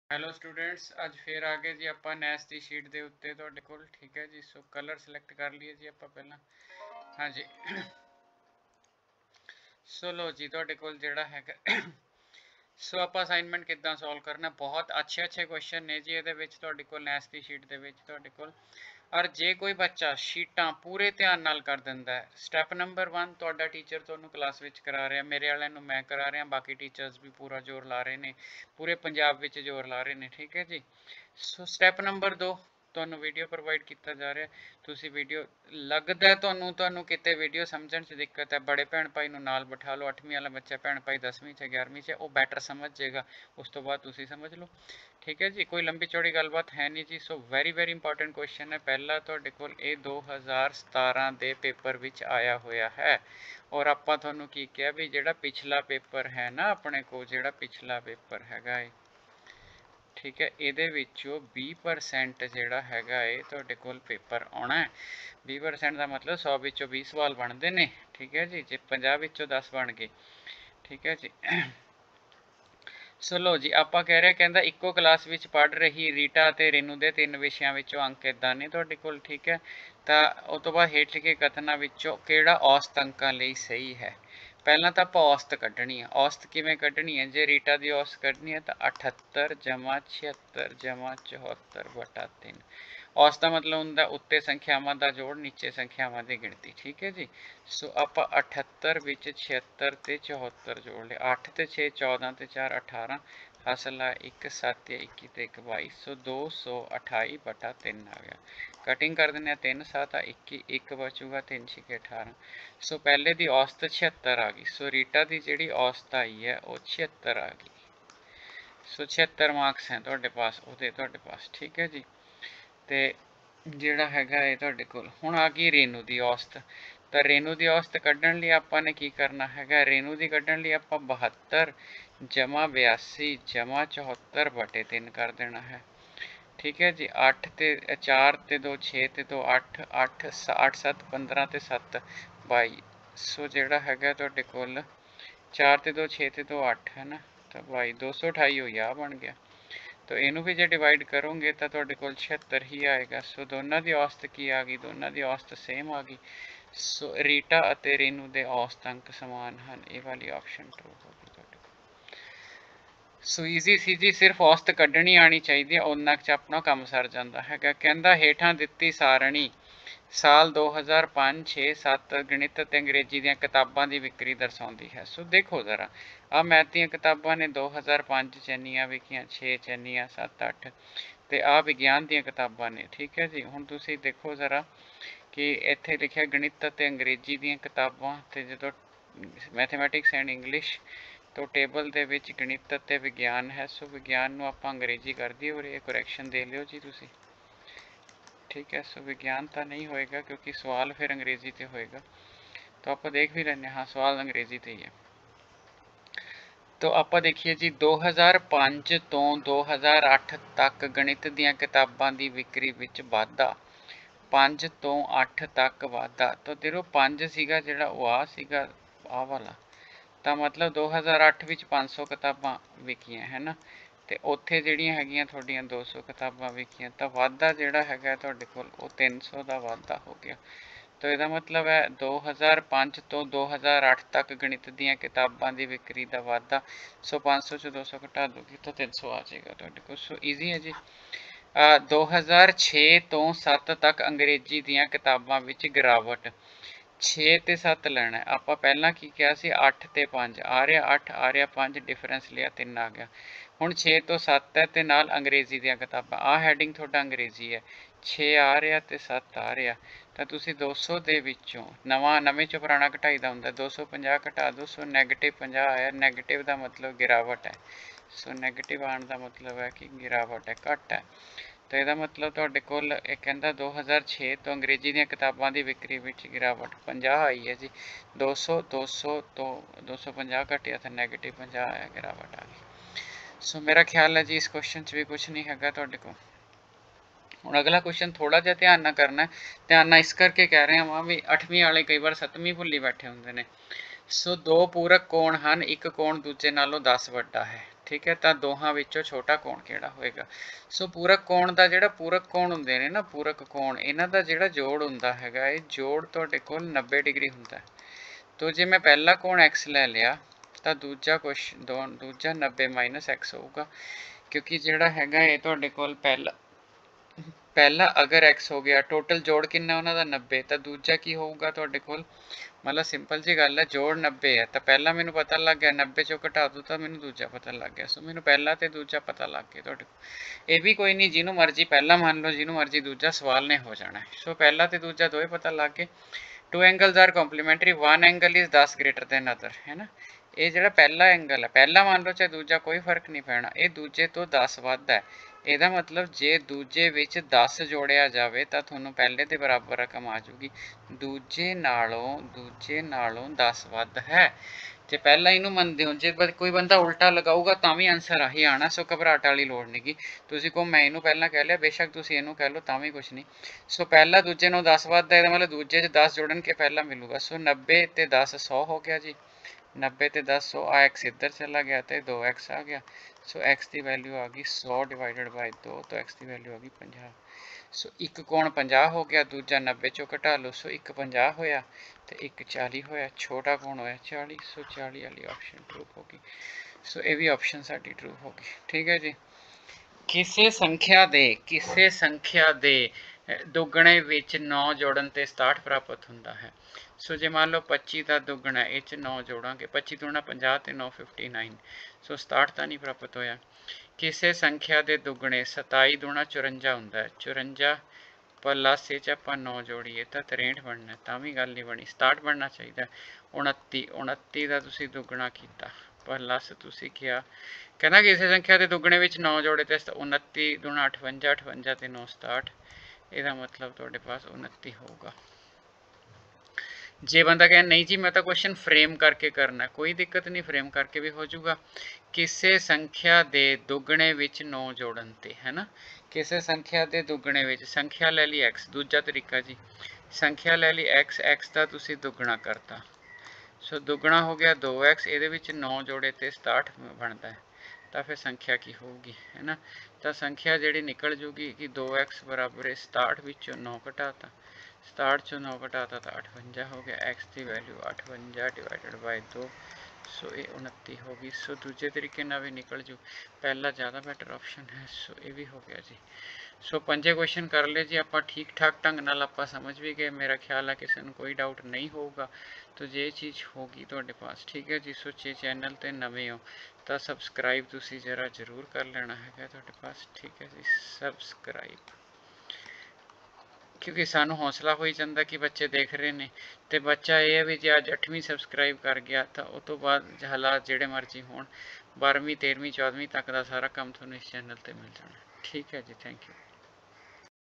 Hello students, ਅੱਜ ਫੇਰ ਆ ਗਏ ਜੀ ਆਪਾਂ ਨੈਸ ਦੀ ਸ਼ੀਟ ਦੇ ਉੱਤੇ ਤੁਹਾਡੇ ਕੋਲ। ਠੀਕ ਹੈ ਜੀ। ਸੋ ਕਲਰ ਸਿਲੈਕਟ ਕਰ ਲਈਏ ਜੀ ਆਪਾਂ ਪਹਿਲਾਂ। ਹਾਂਜੀ, ਸੋ ਲੋ ਜੀ ਤੁਹਾਡੇ ਕੋਲ ਜਿਹੜਾ ਹੈਗਾ ਸੋ ਆਪਾਂ ਅਸਾਈਨਮੈਂਟ ਕਿੱਦਾਂ ਸੋਲਵ ਕਰਨਾ। ਬਹੁਤ ਅੱਛੇ ਕੁਐਸਚਨ ਨੇ ਜੀ ਇਹਦੇ ਵਿੱਚ ਤੁਹਾਡੇ ਕੋਲ ਨੈਸ ਦੀ ਸ਼ੀਟ ਦੇ ਵਿੱਚ ਤੁਹਾਡੇ ਕੋਲ। ਔਰ ਜੇ ਕੋਈ ਬੱਚਾ ਸ਼ੀਟਾਂ ਪੂਰੇ ਧਿਆਨ ਨਾਲ ਕਰ ਦਿੰਦਾ ਹੈ, ਸਟੈਪ ਨੰਬਰ 1 ਤੁਹਾਡਾ ਟੀਚਰ ਤੁਹਾਨੂੰ ਕਲਾਸ ਵਿੱਚ ਕਰਾ ਰਿਹਾ, ਮੇਰੇ ਵਾਲਿਆਂ ਨੂੰ ਮੈਂ ਕਰਾ ਰਿਹਾ, ਬਾਕੀ ਟੀਚਰਸ ਵੀ ਪੂਰਾ ਜ਼ੋਰ ਲਾ ਰਹੇ ਨੇ, ਪੂਰੇ ਪੰਜਾਬ ਵਿੱਚ ਜ਼ੋਰ ਲਾ ਰਹੇ ਨੇ। ਠੀਕ ਹੈ ਜੀ। ਸੋ ਸਟੈਪ ਨੰਬਰ 2 ਤੁਹਾਨੂੰ ਵੀਡੀਓ ਪ੍ਰੋਵਾਈਡ ਕੀਤਾ ਜਾ ਰਿਹਾ। ਤੁਸੀਂ ਵੀਡੀਓ ਲੱਗਦਾ ਤੁਹਾਨੂੰ ਕਿਤੇ ਵੀਡੀਓ ਸਮਝਣ 'ਚ ਦਿੱਕਤ ਹੈ, ਬੜੇ ਭੈਣ ਭਾਈ ਨੂੰ ਨਾਲ ਬਿਠਾ ਲਓ। 8ਵੀਂ ਵਾਲਾ ਬੱਚਾ ਭੈਣ ਭਾਈ 10ਵੀਂ 'ਚ 11ਵੀਂ 'ਚ ਉਹ ਬੈਟਰ ਸਮਝ ਜਾਏਗਾ, ਉਸ ਤੋਂ ਬਾਅਦ ਤੁਸੀਂ ਸਮਝ ਲਓ। ਠੀਕ ਹੈ ਜੀ, ਕੋਈ ਲੰਬੀ ਚੌੜੀ ਗੱਲਬਾਤ ਹੈ ਨਹੀਂ ਜੀ। ਸੋ ਵੈਰੀ ਇੰਪੋਰਟੈਂਟ ਕੁਐਸਚਨ ਹੈ ਪਹਿਲਾ ਤੁਹਾਡੇ ਕੋਲ, ਇਹ 2017 ਦੇ ਪੇਪਰ ਵਿੱਚ ਆਇਆ ਹੋਇਆ ਹੈ। ਔਰ ਆਪਾਂ ਤੁਹਾਨੂੰ ਕੀ ਕਿਹਾ ਵੀ ਜਿਹੜਾ ਪਿਛਲਾ ਪੇਪਰ ਹੈ ਨਾ ਆਪਣੇ ਕੋਲ, ਜਿਹੜਾ ਪਿਛਲਾ ਪੇਪਰ ਹੈਗਾ ਏ, ਠੀਕ ਹੈ, ਇਹਦੇ ਵਿੱਚੋਂ 20% ਜਿਹੜਾ ਹੈਗਾ ਏ ਤੁਹਾਡੇ ਕੋਲ ਪੇਪਰ ਆਉਣਾ ਹੈ। 20% ਦਾ ਮਤਲਬ 100 ਵਿੱਚੋਂ 20 ਸਵਾਲ ਬਣਦੇ ਨੇ। ਠੀਕ ਹੈ ਜੀ, ਜੇ 50 ਵਿੱਚੋਂ 10 ਬਣ ਗਏ। ਠੀਕ ਹੈ ਜੀ। ਸੋ ਲੋ ਜੀ, ਆਪਾਂ ਕਹਿ ਰਹੇ ਕਹਿੰਦਾ ਇੱਕੋ ਕਲਾਸ ਵਿੱਚ ਪੜ੍ਹ ਰਹੀ ਰੀਟਾ ਅਤੇ ਰੇਨੂ ਦੇ 3 ਵਿਸ਼ਿਆਂ ਵਿੱਚੋਂ ਅੰਕ ਇੱਦਾਂ ਨੇ ਤੁਹਾਡੇ ਕੋਲ। ਠੀਕ ਹੈ, ਤਾਂ ਉਸ ਤੋਂ ਬਾਅਦ ਹੇਠ ਲਿਖੇ ਕਥਨਾਂ ਵਿੱਚੋਂ ਕਿਹੜਾ ਔਸਤ ਅੰਕਾਂ ਲਈ ਸਹੀ ਹੈ। ਪਹਿਲਾਂ ਤਾਂ ਆਪਾਂ ਔਸਤ ਕੱਢਣੀ ਹੈ। ਔਸਤ ਕਿਵੇਂ ਕੱਢਣੀ ਹੈ? ਜੇ ਰੀਟਾ ਦੀ ਔਸਤ ਕੱਢਣੀ ਹੈ ਤਾਂ 78 ਜਮਾ 76 ਜਮਾ 74 ਬਟਾ 3। ਔਸਤ ਦਾ ਮਤਲਬ ਹੁੰਦਾ ਉੱਤੇ ਸੰਖਿਆਵਾਂ ਦਾ ਜੋੜ, ਨੀਚੇ ਸੰਖਿਆਵਾਂ ਦੀ ਗਿਣਤੀ। ਠੀਕ ਹੈ ਜੀ। ਸੋ ਆਪਾਂ 78 ਵਿੱਚ 76 ਤੇ 74 ਜੋੜ ਲਿਆ। 8 ਤੇ 6 14 ਤੇ 4 18, ਹਾਸਲ ਆ 1 7 21 ਤੇ 1 22। ਸੋ 228 ਬਟਾ 3 ਆ ਗਿਆ। ਕਟਿੰਗ ਕਰ ਦਿੰਦੇ ਆ, 3 7 21, 1 ਬਚੂਗਾ, 3 6 18। ਸੋ ਪਹਿਲੇ ਦੀ ਔਸਤ 76 ਆ ਗਈ। ਸੋ ਰੀਟਾ ਦੀ ਜਿਹੜੀ ਔਸਤ ਆਈ ਹੈ ਉਹ 76 ਆ ਗਈ। ਸੋ 76 ਮਾਰਕਸ ਹੈ ਤੁਹਾਡੇ ਪਾਸ ਉਹਦੇ, ਤੁਹਾਡੇ ਪਾਸ। ਠੀਕ ਹੈ ਜੀ। ਤੇ ਜਿਹੜਾ ਹੈਗਾ ਇਹ ਤੁਹਾਡੇ ਕੋਲ ਹੁਣ ਆ ਗਈ ਰੇਨੂ ਦੀ ਔਸਤ। ਤਾਂ ਰੇਨੂ ਦੀ ਔਸਤ ਕੱਢਣ ਲਈ ਆਪਾਂ ਨੇ ਕੀ ਕਰਨਾ ਹੈਗਾ? ਰੇਨੂ ਦੀ ਕੱਢਣ ਲਈ ਆਪਾਂ 72 ਜਮਾ 82 ਜਮਾ 74 ਬਟੇ 3 ਕਰ ਦੇਣਾ ਹੈ। ਠੀਕ ਹੈ ਜੀ। 8 ਤੇ 4 ਤੇ 2 6 ਤੇ 2 8 8 8 7 15 ਤੇ 7 22। ਸੋ ਜਿਹੜਾ ਹੈਗਾ ਤੁਹਾਡੇ ਕੋਲ 4 ਤੇ 2 6 ਤੇ 2 8 ਹੈ ਨਾ, ਤਾਂ 22 228 ਹੋਈ ਆ ਬਣ ਗਿਆ। ਤਾਂ ਇਹਨੂੰ ਵੀ ਜੇ ਡਿਵਾਈਡ ਕਰੋਗੇ ਤਾਂ ਤੁਹਾਡੇ ਕੋਲ 76 ਹੀ ਆਏਗਾ। ਸੋ ਦੋਨਾਂ ਦੀ ਔਸਤ ਕੀ ਆ ਗਈ? ਦੋਨਾਂ ਦੀ ਔਸਤ ਸੇਮ ਆ ਗਈ। ਸੋ ਰੀਟਾ ਅਤੇ ਰੇਨੂ ਦੇ ਔਸਤ ਅੰਕ ਸਮਾਨ ਹਨ। ਇਹ ਵਾਲੀ ਆਪਸ਼ਨ ਟਰੂ ਹੋ ਗਈ ਤੁਹਾਡੇ ਕੋਲ। ਸੋ ਈਜ਼ੀ ਸੀ ਜੀ, ਸਿਰਫ ਔਸਤ ਕੱਢਣੀ ਆਣੀ ਚਾਹੀਦੀ ਹੈ, ਉਹਨਾਂ 'ਚ ਆਪਣਾ ਕੰਮ ਸਰ ਜਾਂਦਾ ਹੈਗਾ। ਕਹਿੰਦਾ ਹੇਠਾਂ ਦਿੱਤੀ ਸਾਰਣੀ ਸਾਲ 2005 6 7 ਗਣਿਤ ਅਤੇ ਅੰਗਰੇਜ਼ੀ ਦੀਆਂ ਕਿਤਾਬਾਂ ਦੀ ਵਿਕਰੀ ਦਰਸਾਉਂਦੀ ਹੈ। ਸੋ ਦੇਖੋ ਜ਼ਰਾ, ਆਹ ਮੈਥ ਦੀਆਂ ਕਿਤਾਬਾਂ ਨੇ 2005 ਚ ਇੰਨੀਆਂ ਵਿਕੀਆਂ, 6 ਚ ਇੰਨੀਆਂ, 7 8, ਤੇ ਆਹ ਵਿਗਿਆਨ ਦੀਆਂ ਕਿਤਾਬਾਂ ਨੇ। ਠੀਕ ਹੈ ਜੀ। ਹੁਣ ਤੁਸੀਂ ਦੇਖੋ ਜ਼ਰਾ ਕਿ ਇੱਥੇ ਲਿਖਿਆ ਗਣਿਤ ਅਤੇ ਅੰਗਰੇਜ਼ੀ ਦੀਆਂ ਕਿਤਾਬਾਂ, ਤੇ ਜਦੋਂ ਮੈਥਮੈਟਿਕਸ ਐਂਡ ਇੰਗਲਿਸ਼ ਤੋਂ ਟੇਬਲ ਦੇ ਵਿੱਚ ਗਣਿਤ ਅਤੇ ਵਿਗਿਆਨ ਹੈ। ਸੋ ਵਿਗਿਆਨ ਨੂੰ ਆਪਾਂ ਅੰਗਰੇਜ਼ੀ ਕਰ ਦਈਏ ਔਰ ਇਹ ਕਰੈਕਸ਼ਨ ਦੇ ਲਿਓ ਜੀ ਤੁਸੀਂ। ਠੀਕ ਹੈ। ਸੋ ਵਿਗਿਆਨ ਤਾਂ ਨਹੀਂ ਹੋਏਗਾ ਕਿਉਂਕਿ ਸਵਾਲ ਫਿਰ ਅੰਗਰੇਜ਼ੀ ਤੇ ਹੋਏਗਾ। ਤਾਂ ਆਪਾਂ ਦੇਖ ਵੀ ਲੈਂਦੇ ਹਾਂ, ਸਵਾਲ ਅੰਗਰੇਜ਼ੀ ਤੇ ਹੀ ਹੈ। ਤੋ ਆਪਾਂ ਦੇਖੀਏ ਜੀ 2005 ਤੋਂ 2008 ਤੱਕ ਗਣਿਤ ਦੀਆਂ ਕਿਤਾਬਾਂ ਦੀ ਵਿਕਰੀ ਵਿੱਚ ਵਾਧਾ। 5 ਤੋਂ 8 ਤੱਕ ਵਾਧਾ। ਤਾਂ ਦੇਖੋ 5 ਸੀਗਾ ਜਿਹੜਾ ਉਹ ਆ ਸੀਗਾ, ਆਹ ਵਾਲਾ, ਤਾਂ ਮਤਲਬ 2008 ਵਿੱਚ 500 ਕਿਤਾਬਾਂ ਵਿਕੀਆਂ ਹੈ ਨਾ, ਤੇ ਉੱਥੇ ਜਿਹੜੀਆਂ ਹੈਗੀਆਂ ਤੁਹਾਡੀਆਂ 200 ਕਿਤਾਬਾਂ ਵਿਕੀਆਂ। ਤਾਂ ਵਾਧਾ ਜਿਹੜਾ ਹੈਗਾ ਤੁਹਾਡੇ ਕੋਲ ਉਹ 300 ਦਾ ਵਾਧਾ ਹੋ ਗਿਆ। ਤਾਂ ਇਹਦਾ ਮਤਲਬ ਹੈ 2005 ਤੋਂ 2008 ਤੱਕ ਗਣਿਤ ਦੀਆਂ ਕਿਤਾਬਾਂ ਦੀ ਵਿਕਰੀ ਦਾ ਵਾਧਾ। ਸੋ 500 ਚ 200 ਘਟਾ ਦੋਗੇ ਤਾਂ 300 ਆ ਜਾਏਗਾ ਤੁਹਾਡੇ ਕੋਲ। ਸੋ ਈਜ਼ੀ ਹੈ ਜੀ। 2006 ਤੋਂ 7 ਤੱਕ ਅੰਗਰੇਜ਼ੀ ਦੀਆਂ ਕਿਤਾਬਾਂ ਵਿੱਚ ਗਿਰਾਵਟ। 6 ਤੇ 7 ਲੈਣਾ। ਆਪਾਂ ਪਹਿਲਾਂ ਕੀ ਕਿਹਾ ਸੀ? 8 ਤੇ 5 ਆ ਰਿਹਾ, 8 ਆ ਰਿਹਾ, 5 ਡਿਫਰੈਂਸ ਲਿਆ, 3 ਆ ਗਿਆ। ਹੁਣ 6 ਤੋਂ 7 ਹੈ ਤੇ ਨਾਲ ਅੰਗਰੇਜ਼ੀ ਦੀਆਂ ਕਿਤਾਬਾਂ, ਆਹ ਹੈਡਿੰਗ ਤੁਹਾਡਾ ਅੰਗਰੇਜ਼ੀ ਹੈ। 6 ਆ ਰਿਹਾ ਤੇ 7 ਆ ਰਿਹਾ, ਤਾਂ ਤੁਸੀਂ 200 ਦੇ ਵਿੱਚੋਂ ਨਵੇਂ ਚੋਂ ਪੁਰਾਣਾ ਘਟਾਈ ਦਾ ਹੁੰਦਾ, 250 ਘਟਾ ਦਿਓ। ਸੋ ਨੈਗੇਟਿਵ 50 ਆਇਆ। ਨੈਗੇਟਿਵ ਦਾ ਮਤਲਬ ਗਿਰਾਵਟ ਹੈ। ਸੋ ਨੈਗੇਟਿਵ ਆਉਣ ਦਾ ਮਤਲਬ ਹੈ ਕਿ ਗਿਰਾਵਟ ਹੈ, ਘੱਟ ਹੈ। ਤਾਂ ਇਹਦਾ ਮਤਲਬ ਤੁਹਾਡੇ ਕੋਲ ਇਹ ਕਹਿੰਦਾ 2006 ਤੋਂ ਅੰਗਰੇਜ਼ੀ ਦੀਆਂ ਕਿਤਾਬਾਂ ਦੀ ਵਿਕਰੀ ਵਿੱਚ ਗਿਰਾਵਟ 50 ਆਈ ਹੈ ਜੀ। 200 ਤੋਂ 250 ਘਟਿਆ ਤਾਂ ਨੈਗੇਟਿਵ 50 ਆਇਆ, ਗਿਰਾਵਟ ਆ ਗਈ। ਸੋ ਮੇਰਾ ਖਿਆਲ ਹੈ ਜੀ ਇਸ ਕੁਐਸਚਨ 'ਚ ਵੀ ਕੁਛ ਨਹੀਂ ਹੈਗਾ ਤੁਹਾਡੇ ਕੋਲ। ਹੁਣ ਅਗਲਾ ਕੁਐਸਚਨ ਥੋੜਾ ਜਿਹਾ ਧਿਆਨ ਨਾਲ ਕਰਨਾ। ਧਿਆਨ ਨਾਲ ਇਸ ਕਰਕੇ ਕਹਿ ਰਿਹਾ ਵਾਂ ਵੀ 8ਵੀਂ ਵਾਲੇ ਕਈ ਵਾਰ 7ਵੀਂ ਭੁੱਲੀ ਬੈਠੇ ਹੁੰਦੇ ਨੇ। ਸੋ ਦੋ ਪੂਰਕ ਕੋਣ ਹਨ, ਇੱਕ ਕੋਣ ਦੂਜੇ ਨਾਲੋਂ 10 ਵੱਡਾ ਹੈ। ठीक है, तो दोहां विचों छोटा कोण किहड़ा होएगा। सो पूरक कोण दा जिहड़ा पूरक कोण हुंदे ने ना, पूरक कोण इन्हां दा जिहड़ा जोड़ हुंदा हैगा, ये जोड़ तुहाडे कोल 90 डिग्री हुंदा है। तो जे मैं पहला कोण x लै लिया तो दूजा दूजा 90 माइनस x होगा, क्योंकि जिहड़ा हैगा ये तुहाडे कोल पहला अगर x हो गया, टोटल जोड़ कितना उन्हां दा 90, तो दूजा की होगा तुहाडे कोल, मतलब सिंपल जी गल है, जोड़ 90 है तो पहला मैनू पता लग गया, 90 चों घटा दूँ तो मैनू दूजा पता लग गया। सो मैनू पहला तो दूजा पता लग गया तुहाडे कोल। ये भी कोई नहीं, जिन्हों मर्जी पहला मान लो, जिन्हों मर्जी दूजा, सवाल ने हो जाना है। सो पहला तो दूजा दोए पता लग गए। Two angles are complementary, one angle is 10 greater than other, है ना। ये जो पहला एंगल है, पहला मान लो चाहे दूजा, कोई फर्क नहीं पैना, ये दूजे तो 10 वध है। ਇਹਦਾ मतलब जे दूजे विच 10 जोड़िया जाए तो ਤੁਹਾਨੂੰ पहले के बराबर रकम आ जाऊगी, दूजे नालों 10 वध है। जे पहला इनू मनते हो, जे कोई बंदा उल्टा लगाऊगा तो भी आंसर आही आना। सो घबराहट वाली लोड़ नहीं गी, तुसीं कहो मैं इनू पहला कह लिया, बेशक तुसीं इनू कह लो तो भी कुछ नहीं। सो पहला दूजे नूं 10 वध है, मतलब दूजे 10 जोड़न के पहला मिलूगा। सो 90 ते 10 100 हो गया जी, 90 ते 10 100, आ x इधर चला गया तो 2x आ गया। सो x की वैल्यू आ गई 100 डिवाइडेड बाय 2, तो x की वैल्यू आ गई 50। सो एक कोण 50 हो गया, दूजा 90 चो घटा लो, सो एक 50 होया तो एक 40 होया, छोटा कोण होया 40। सो 40 वाली ऑप्शन ट्रू होगी। सो ये भी ऑप्शन साडी ट्रू होगी। ठीक है जी। किसी संख्या दे दुगणे विच 9 जोड़न ते 67 प्राप्त हुंदा है। सो जे मान लो 25 का दुगना, इस 9 जोड़ांगे, 25 दूना 50 ते 9 59। सो 67 तो नहीं प्राप्त होया। किसी संख्या के दुगने 27 दूना 54 हुंदा है, 54 प्लस ये आप 9 जोड़िए तो 63 बनना, तो भी गल नहीं बनी, 67 बनना चाहिए। 29 का तुसीं दुगना किया, प्लस तुसीं किया, कहना किसी संख्या के दुगने में 9 जोड़े तो 29 दूना 58, 58 ते 9 67, यदा मतलब तुहाडे पास 29 होगा। जे बंदा कहे नहीं जी मैं तो क्वेश्चन फ्रेम करके करना, कोई दिक्कत नहीं, फ्रेम करके भी हो जाऊगा। किसी संख्या के दुगने विच 9 जोड़न ते, है ना, किसी संख्या के दुगने विच, संख्या ले ली x, दूजा तरीका जी, संख्या ले ली x, x का तुसीं दुगना करता, सो दुगना हो गया 2x, ये 9 जोड़े तो 67 बनता है, तो फिर संख्या की होगी, है ना। तो संख्या जी निकल जूगी कि 2x बराबर 67 विचों 9 घटाता, 67 चो 9 घटाता तो 58 हो गया, x की वैल्यू 58 डिवाइडेड बाय 2, सो ये 29 होगी। सो दूजे तरीके ना भी निकल जू, पहला ज़्यादा बेटर ऑप्शन है। सो ये भी हो गया जी। सो 5 क्वेश्चन कर ले जी, आप ठीक ठाक ढंग नाल आप समझ भी गए, मेरा ख्याल है किसी को कोई डाउट नहीं होगा। तो ये चीज़ होगी तुहाडे पास, ठीक है जी। सो जे चैनल ते नवे हो तो सबसक्राइब तुसीं जरा जरूर कर लेना है तुहाडे पास, ठीक है जी, सबसक्राइब, क्योंकि सानू हौसला हो ही जाता कि बच्चे देख रहे हैं। तो बच्चा ये है भी जो अज 8वीं सबसक्राइब कर गया तो उस तो बाद हालात जोड़े मर्जी हो, 12वीं 13वीं 14वीं तक का सारा काम थोड़ा इस चैनल पर मिल जाना। ठीक है जी, थैंक यू।